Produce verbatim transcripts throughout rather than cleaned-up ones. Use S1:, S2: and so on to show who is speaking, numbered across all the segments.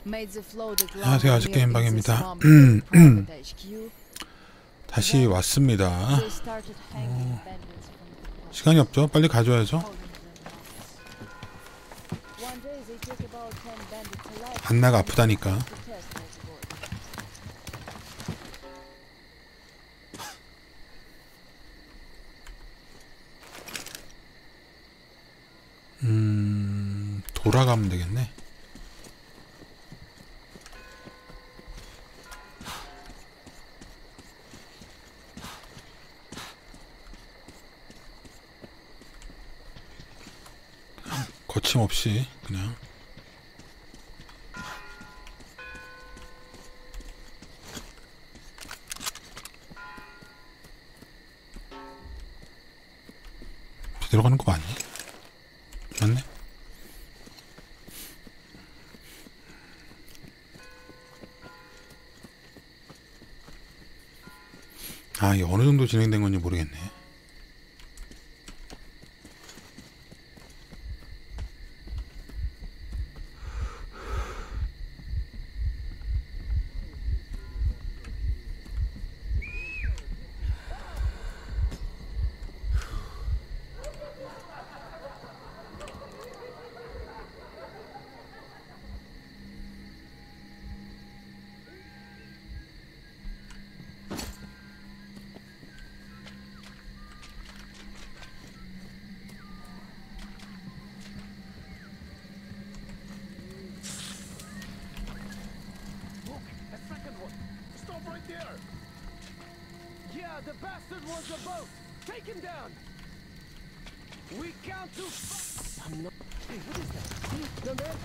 S1: 안녕하세요. 아직 게임방입니다. 다시 왔습니다. 어, 시간이 없죠? 빨리 가져야죠. 안나가 아프다니까. 음... 돌아가면 되겠네. 거침없이 그냥 들어가는 거 맞니? 맞네? 아, 이게 어느 정도 진행된 건지 모르겠네.
S2: The bastard was a boat! Take him down! We count to... I'm not... Hey, what is that? See? Down there?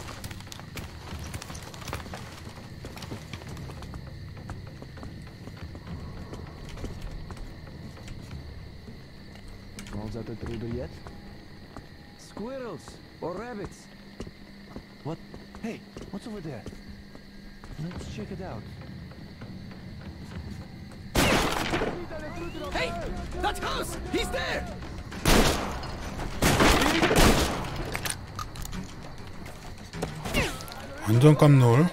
S2: Smells out the intruder yet? Squirrels! Or rabbits! What? Hey, what's over there? Let's check it out. Hey! That house! He's there!
S1: 완전 깜놀.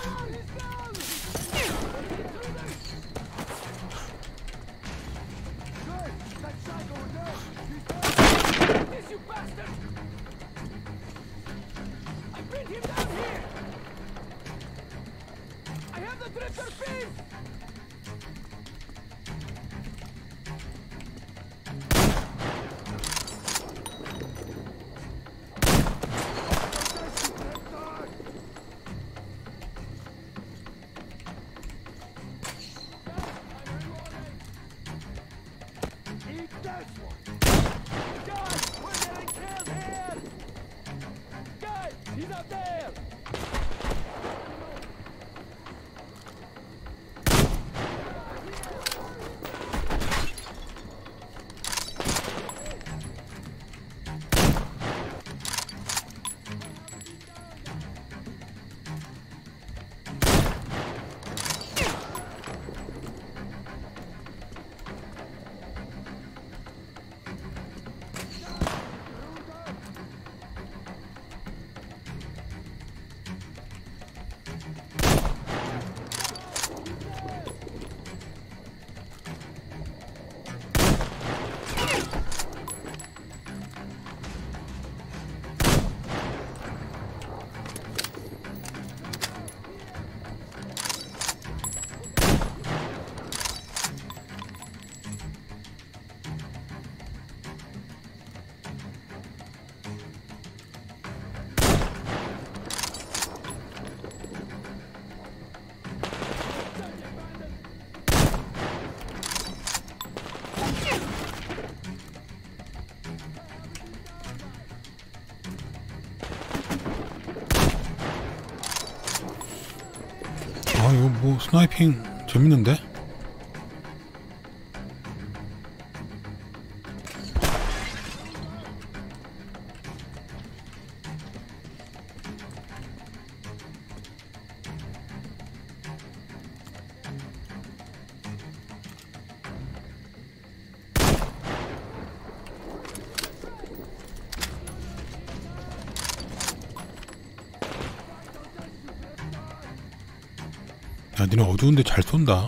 S1: 아, 이거 뭐 스나이핑 재밌는데? 야, 니네 어두운데 잘 쏜다.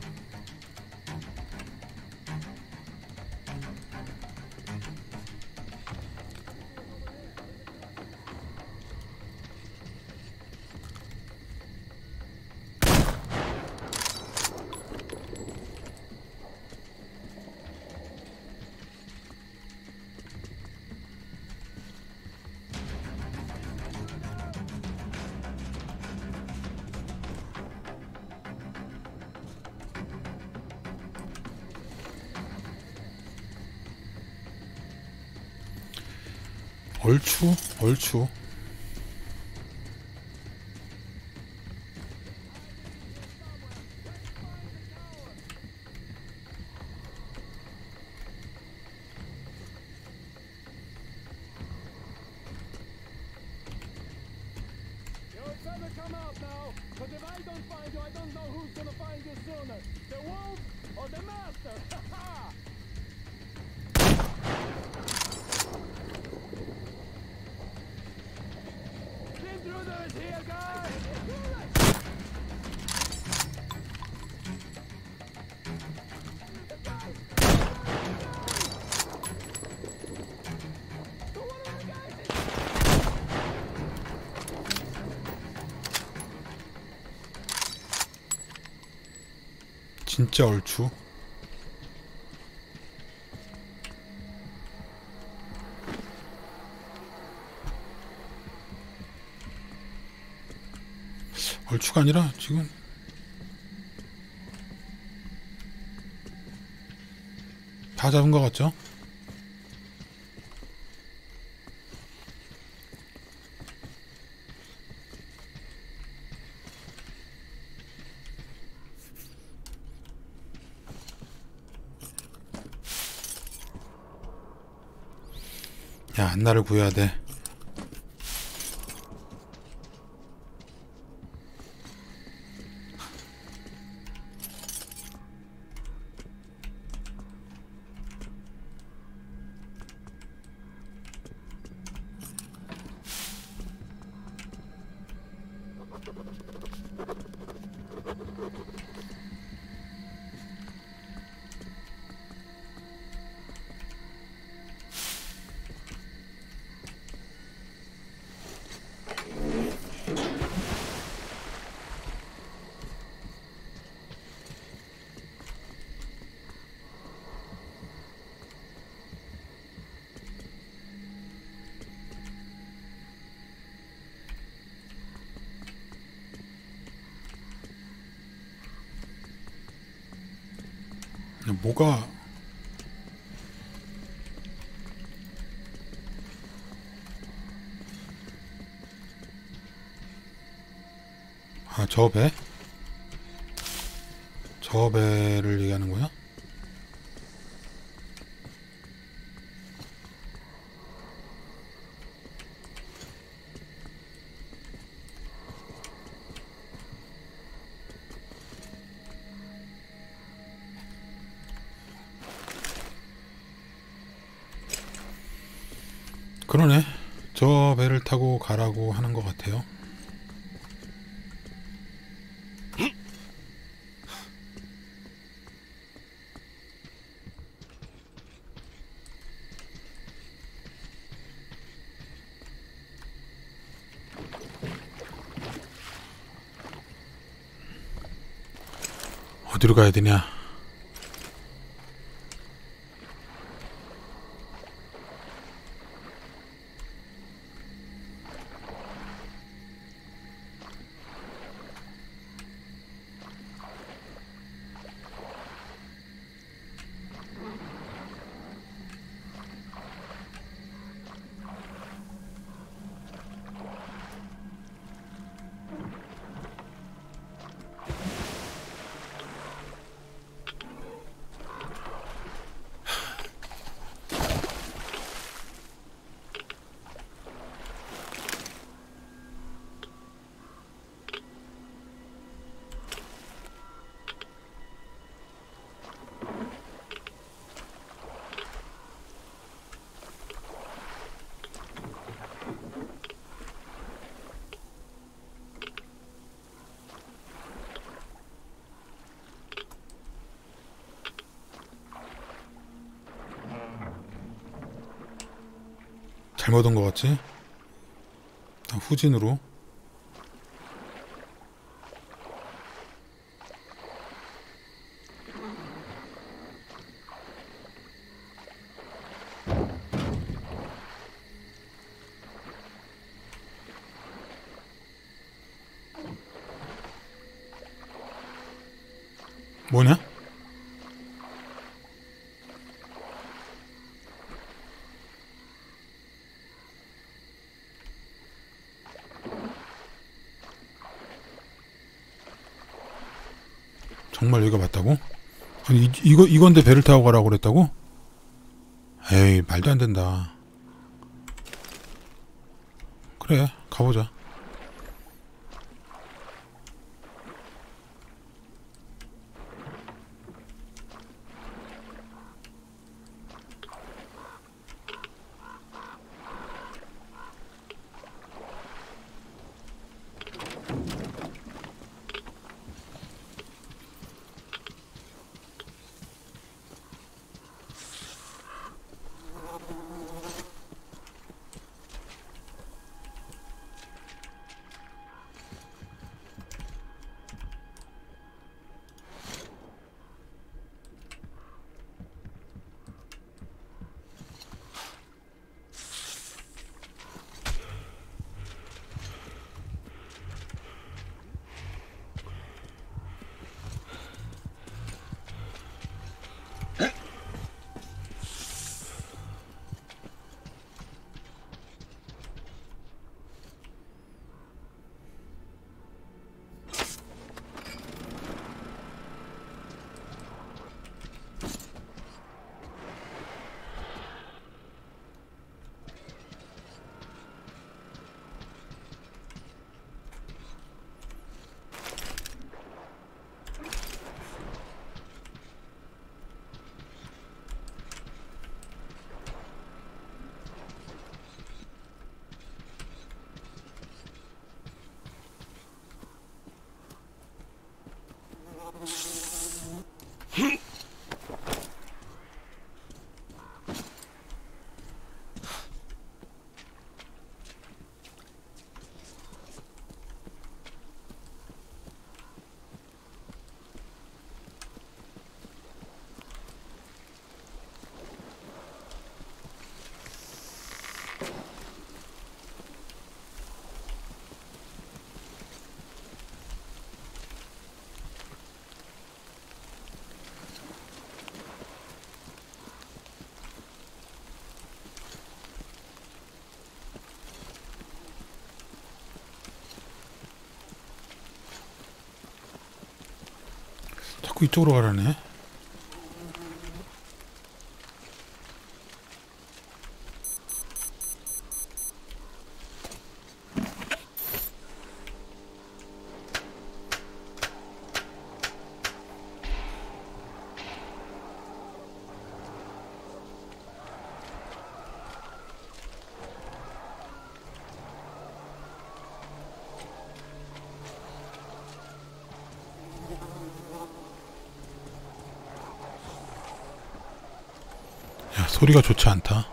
S1: 얼추? 얼추.
S2: You're trying to come out now, but if I don't find you, I don't know who's gonna find you sooner. The wolf or the master? Ha ha! Intruders here, guys!
S1: 진짜 얼추. 얼추가 아니라 지금 다 잡은 것 같죠? 야, 안나를 구해야 돼. 뭐가 아, 저 배? 저 배를 얘기하는 거야? 그러네. 저 배를 타고 가라고 하는 것 같아요. 어디로 가야 되냐? 잘못 온 것 같지? 후진으로. 뭐냐? 정말 여기가 맞다고? 아니 이, 이거 이건데 배를 타고 가라고 그랬다고? 에이 말도 안 된다. 그래 가보자. 자꾸 이쪽으로 가라네. 야, 소리가 좋지 않다.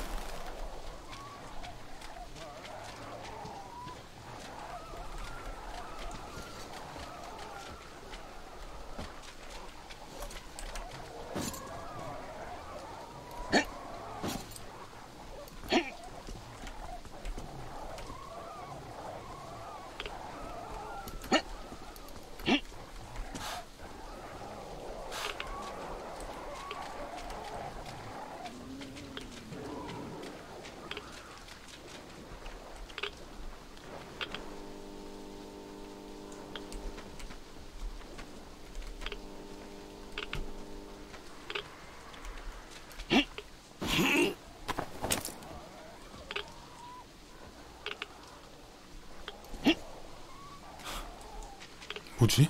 S1: 뭐지?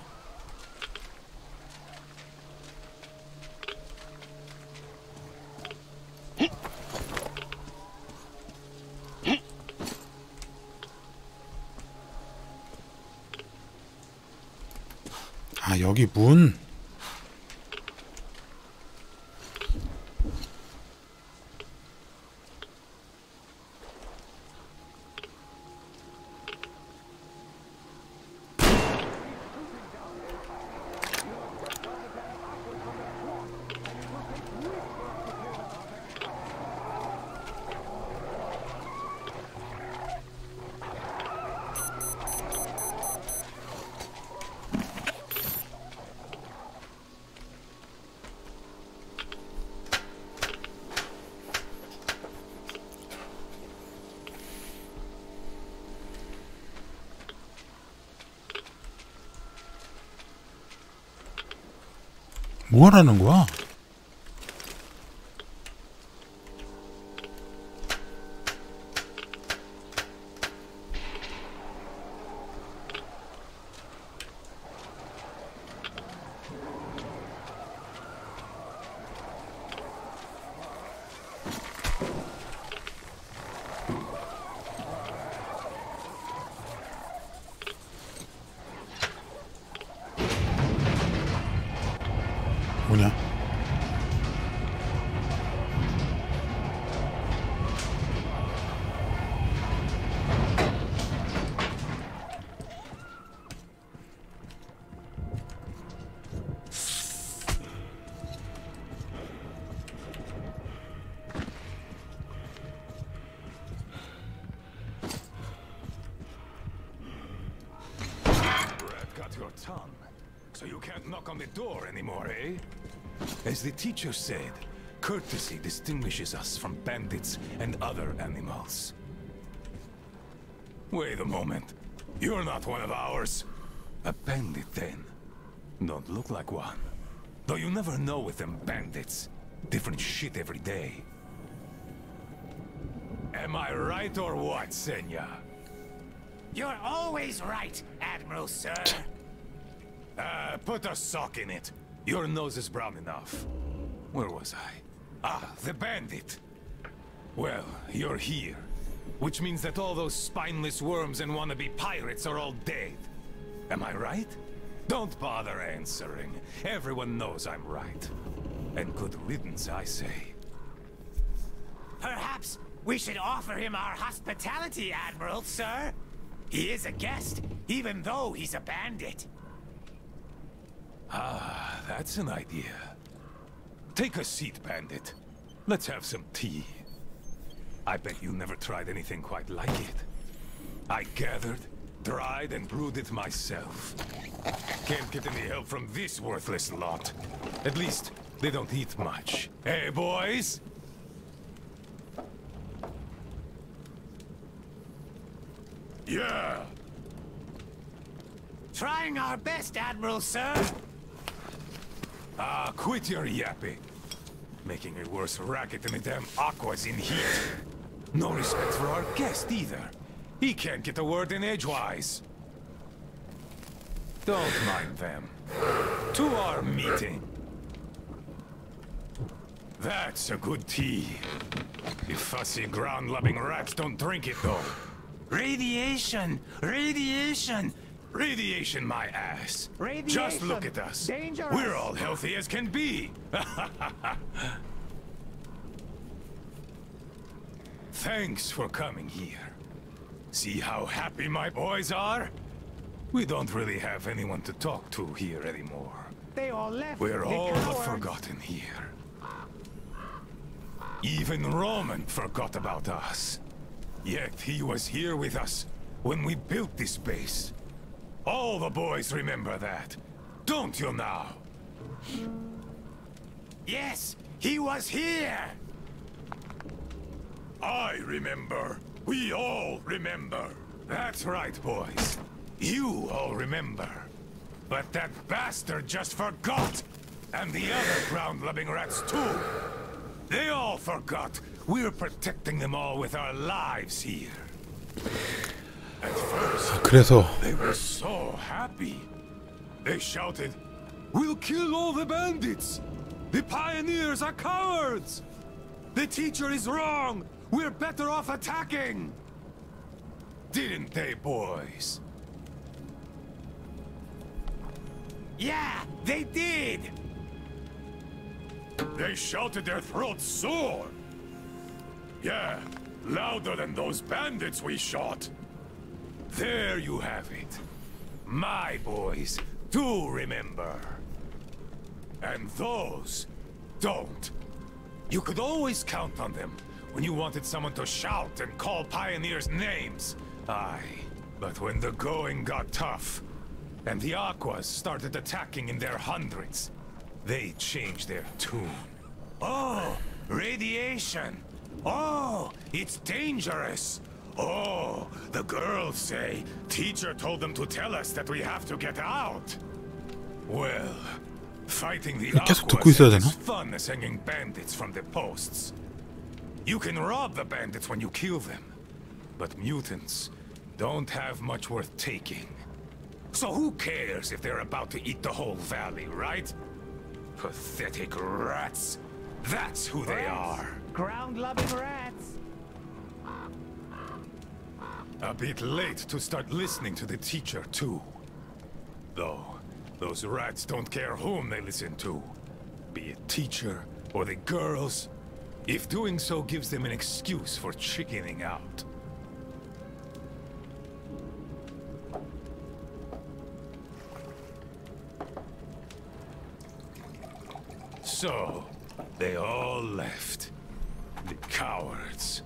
S1: 아, 여기 문. 뭐 하라는 거야? 뭐냐?
S3: Brad got your tongue, so you can't knock on the door anymore, eh? As the teacher said, courtesy distinguishes us from bandits and other animals. Wait a moment. You're not one of ours. A bandit, then? Don't look like one. Though you never know with them bandits. Different shit every day. Am I right or what, Senya?
S4: You're always right, Admiral Sir.
S3: Uh, put a sock in it. Your nose is brown enough. Where was I? Ah, the bandit. Well, you're here. Which means that all those spineless worms and wannabe pirates are all dead. Am I right? Don't bother answering. Everyone knows I'm right. And good riddance, I say.
S4: Perhaps we should offer him our hospitality, Admiral Sir. He is a guest, even though he's a bandit.
S3: Ah, that's an idea. Take a seat, bandit. Let's have some tea. I bet you never tried anything quite like it. I gathered, dried, and brewed it myself. Can't get any help from this worthless lot. At least, they don't eat much. Hey, boys? Yeah!
S4: Trying our best, Admiral Sir.
S3: Ah, quit your yapping. Making a worse racket than the damn Aqua's in heat. No respect for our guest, either. He can't get a word in edgewise. Don't mind them. To our meeting. That's a good tea. You fussy ground-loving rats don't drink it, though.
S4: Radiation! Radiation!
S3: Radiation, my ass.
S2: Radiation.
S3: Just look at us.
S2: Dangerous.
S3: We're all healthy as can be. Thanks for coming here. See how happy my boys are? We don't really have anyone to talk to here anymore.
S2: They all left.
S3: We're
S2: the
S3: all but
S2: cowards.
S3: forgotten here. Even Roman forgot about us. Yet he was here with us when we built this base. All the boys remember that. Don't you now?
S4: Yes, he was here!
S3: I remember. We all remember. That's right, boys. You all remember. But that bastard just forgot. And the other ground-loving rats too. They all forgot. We're protecting them all with our lives here. At first,
S1: 그래서
S3: they were so happy. They shouted, "We'll kill all the bandits! The pioneers are cowards! The teacher is wrong! We're better off attacking!" Didn't they, boys?
S4: Yeah, they did!
S3: They shouted their throats sore! Yeah, louder than those bandits we shot! There you have it. My boys do remember. And those don't. You could always count on them when you wanted someone to shout and call pioneers names. Aye, but when the going got tough, and the Aquas started attacking in their hundreds, they changed their tune. Oh, radiation! Oh, it's dangerous! Oh, the girls say teacher told them to tell us that we have to get out. Well, Fighting the
S1: 계속
S3: Aquas
S1: 듣고 있어야 되나?
S3: is fun as hanging bandits from the posts. You can rob the bandits when you kill them, but mutants don't have much worth taking. So who cares if they're about to eat the whole valley, right? Pathetic rats. That's who they are.
S4: Ground-loving rats.
S3: A bit late to start listening to the teacher, too. Though, those rats don't care whom they listen to. Be it teacher or the girls, if doing so gives them an excuse for chickening out. So, they all left. The cowards.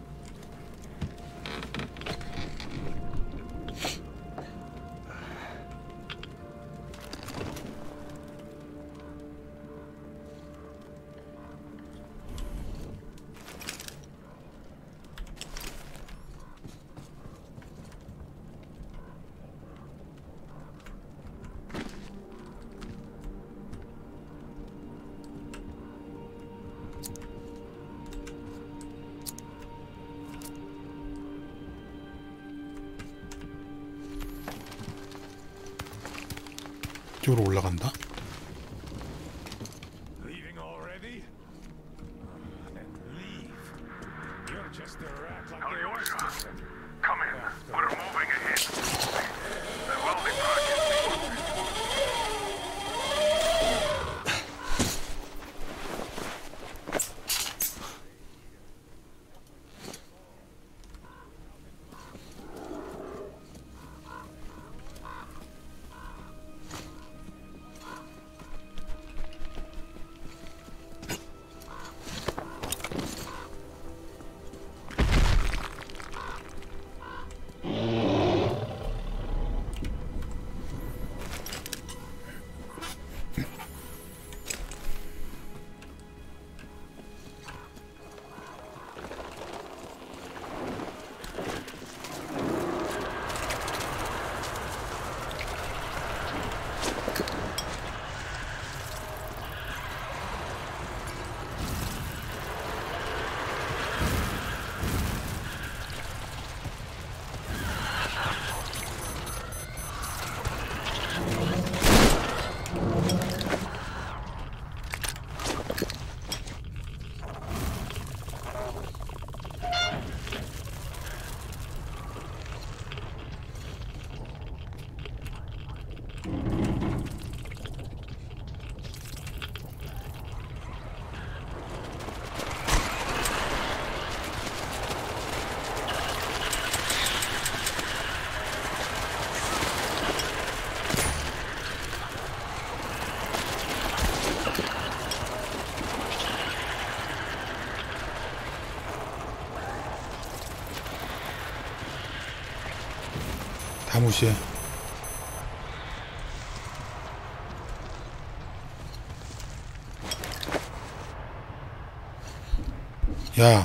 S1: 이쪽으로 올라간다.
S3: Leaving already? Then leave. You're just a rat like the rest of them.
S5: Come in. We're moving ahead. The welding project.
S1: 다 무시해. 야,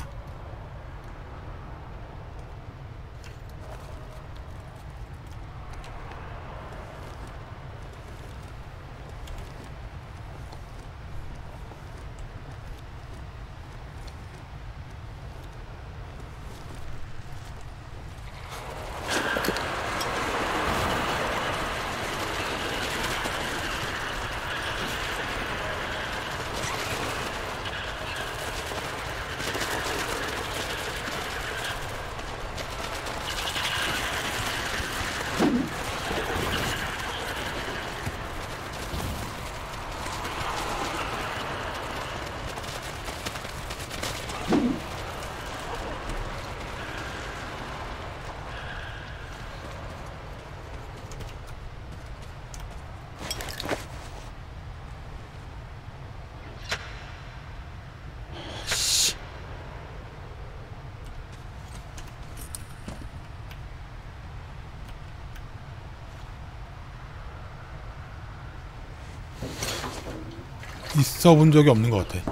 S1: 있어 본 적이 없는 것 같아.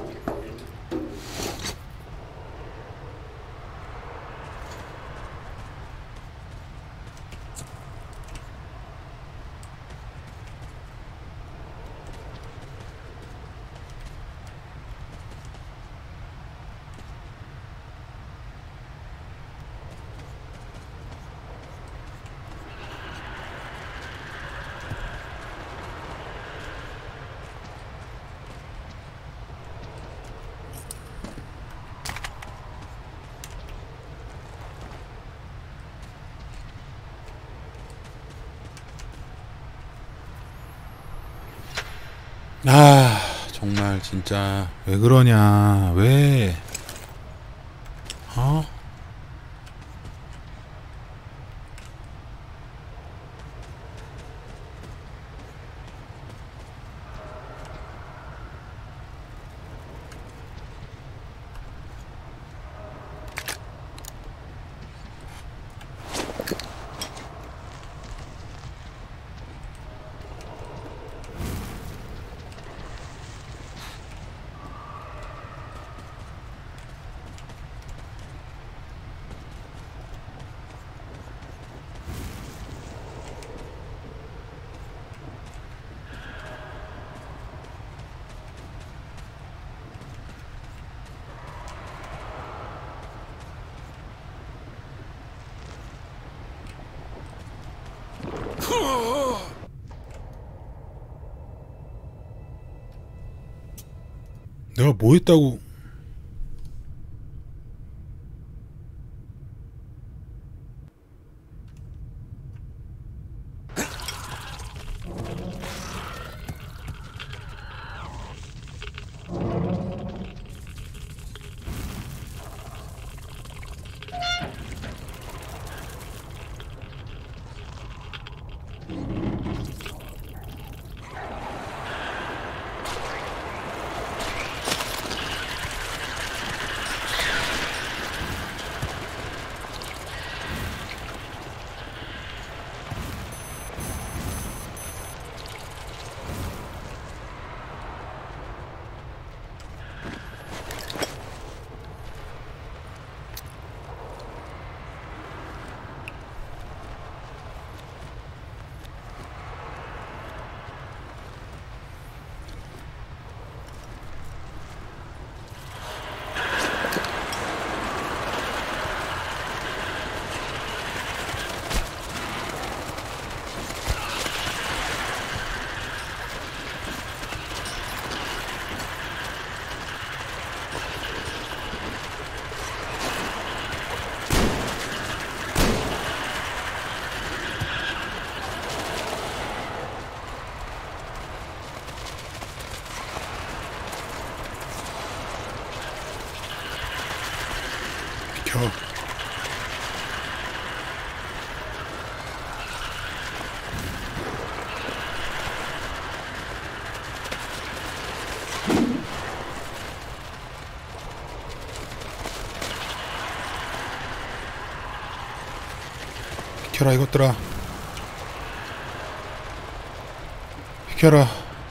S1: 아 정말 진짜 왜 그러냐 왜 어? 내가 뭐 했다고 비켜. 비켜라 이것들아. 비켜라.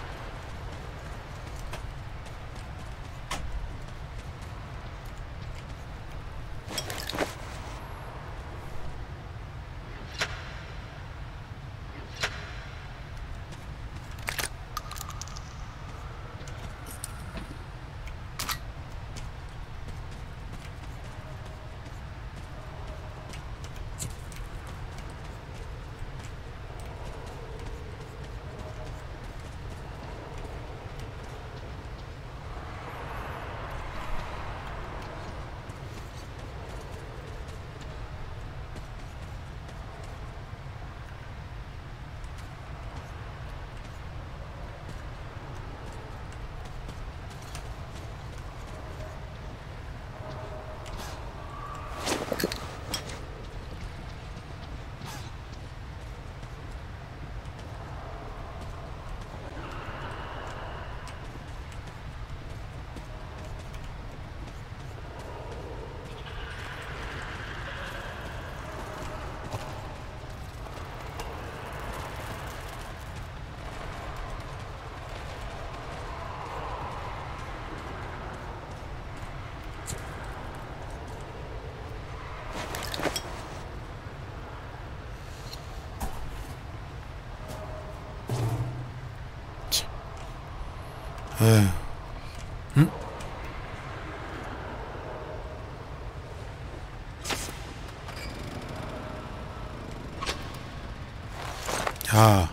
S1: 에휴. 응? 야.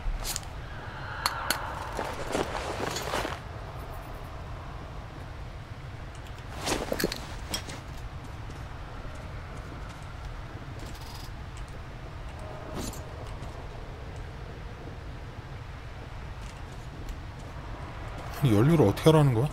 S1: 아니 연료를 어떻게 하라는 거야?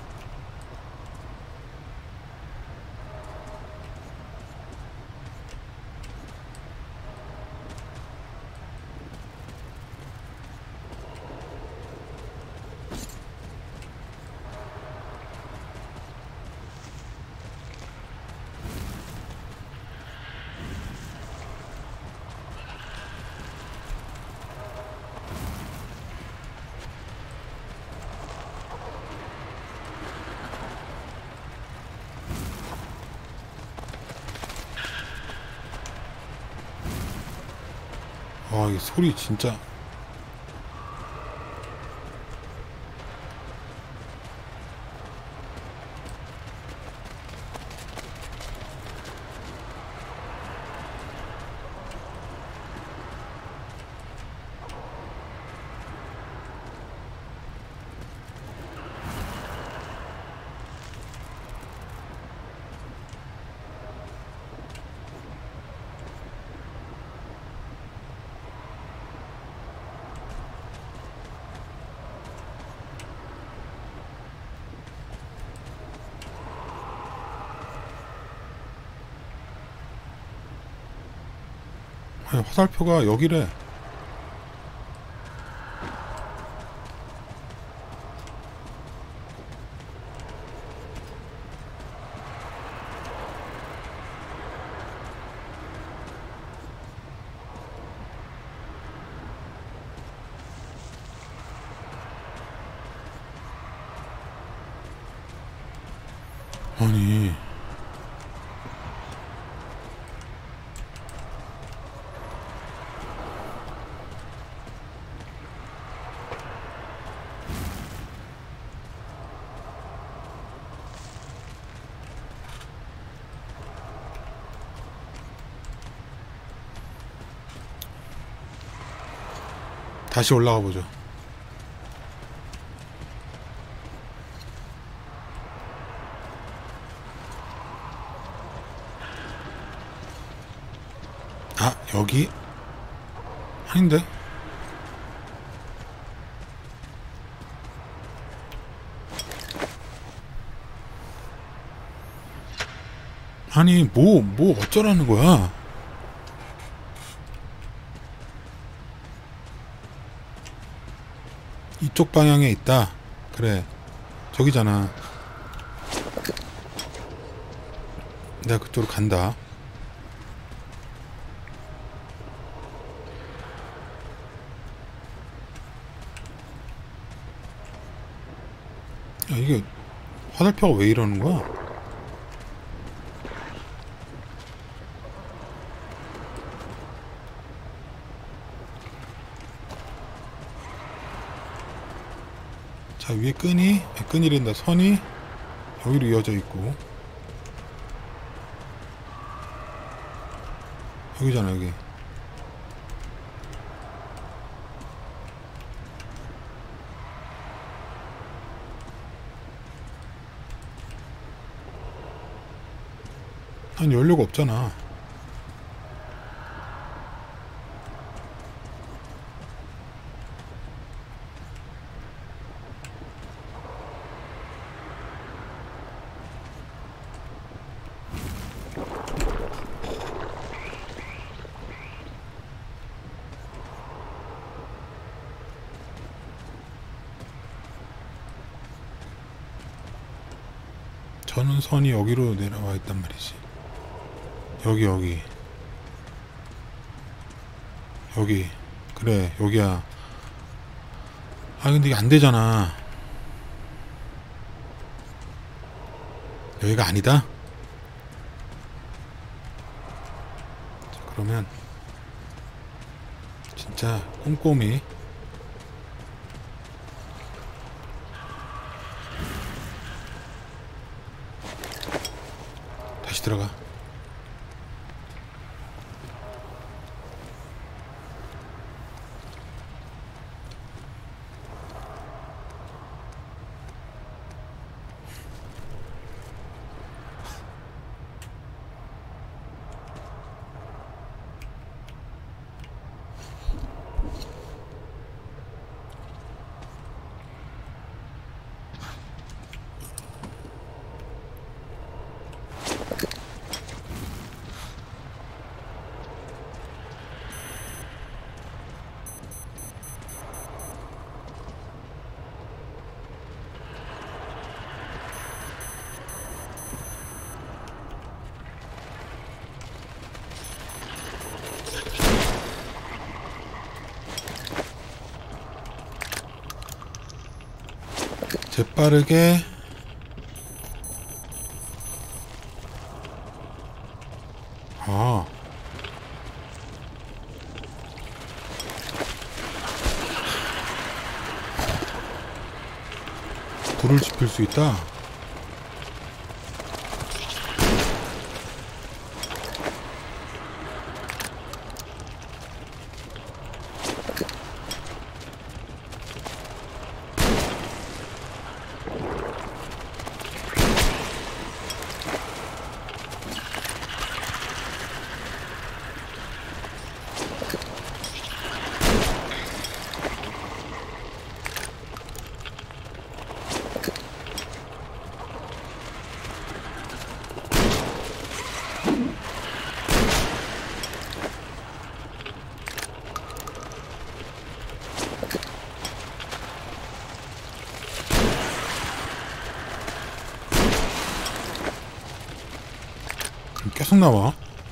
S1: 아, 이 소리 진짜. 아니, 화살표가 여기래. 아니 다시 올라가 보죠. 아, 여기? 아닌데? 아니, 뭐, 뭐 어쩌라는 거야? 이쪽 방향에 있다. 그래, 저기잖아. 내가 그쪽으로 간다. 야, 이게 화살표가 왜 이러는 거야? 자, 위에 끈이, 끈이란다. 선이 여기로 이어져 있고, 여기잖아, 여기. 아니, 연료가 없잖아. 저는 선이 여기로 내려와 있단 말이지. 여기 여기 여기. 그래, 여기야. 아, 근데 이게 안 되잖아. 여기가 아니다? 자, 그러면 진짜 꼼꼼히 다시 들어가. 재빠르게 아 불을 지필 수 있다. 계속 나와.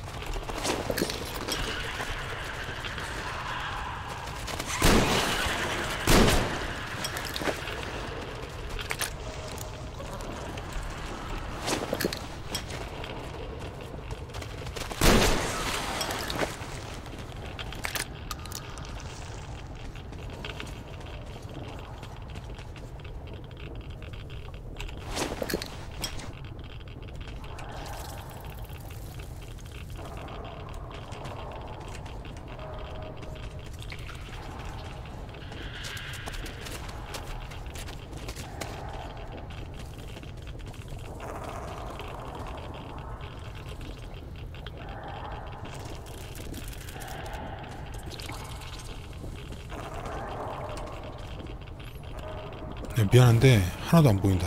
S1: 네, 미안한데 하나도 안 보인다.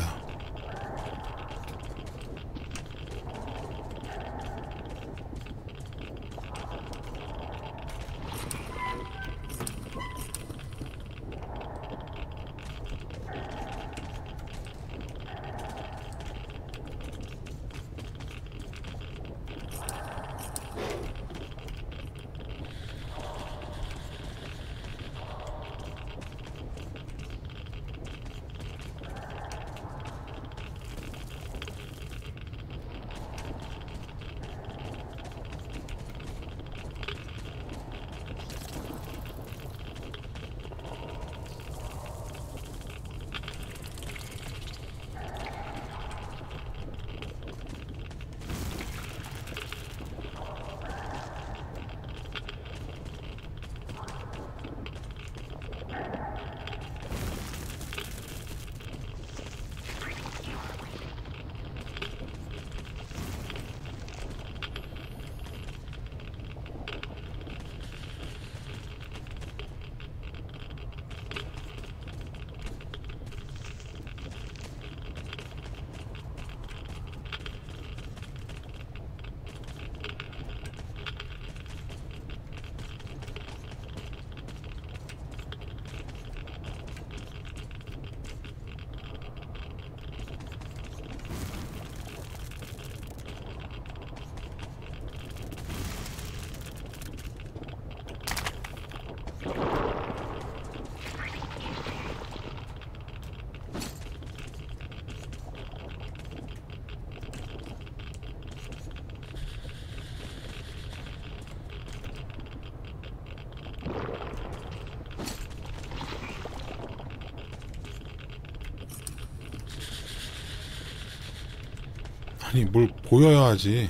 S1: 아니 뭘 보여야 하지.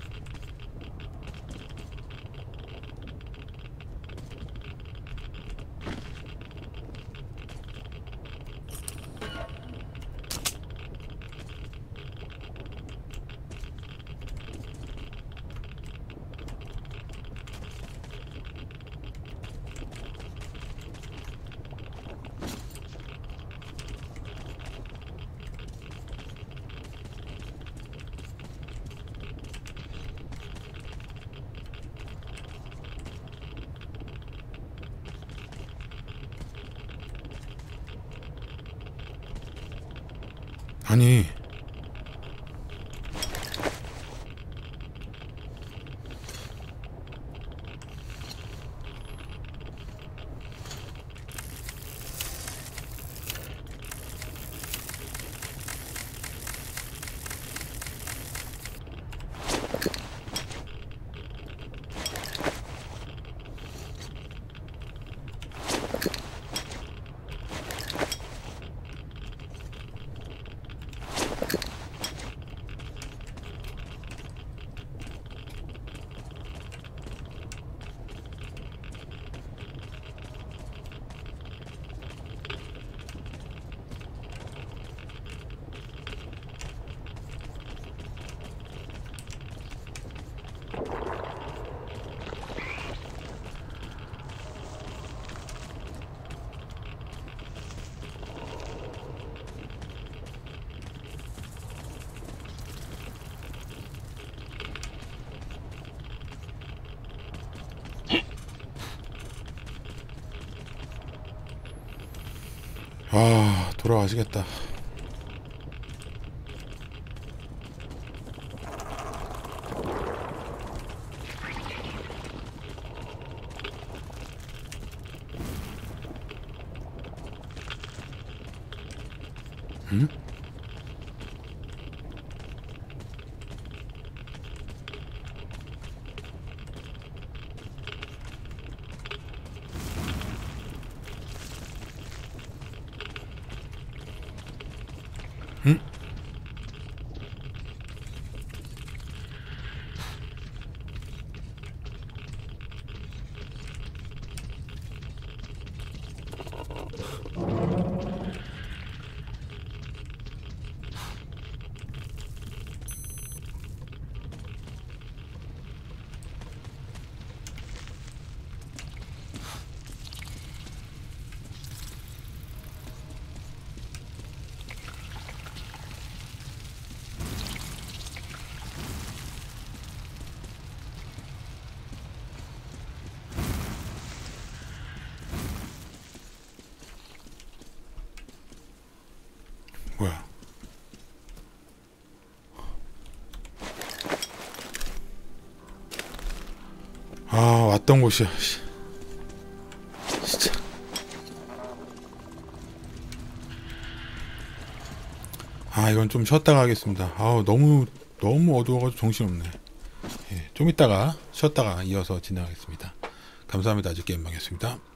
S1: 아니 아, 돌아가시겠다. 응? 응? 뭐야? 아, 왔던 곳이야. 씨. 진짜. 아, 이건 좀 쉬었다가 하겠습니다. 아우, 너무 너무 어두워가지고 정신없네. 예, 좀 이따가 쉬었다가 이어서 진행하겠습니다. 감사합니다. 아직 게임방이었습니다.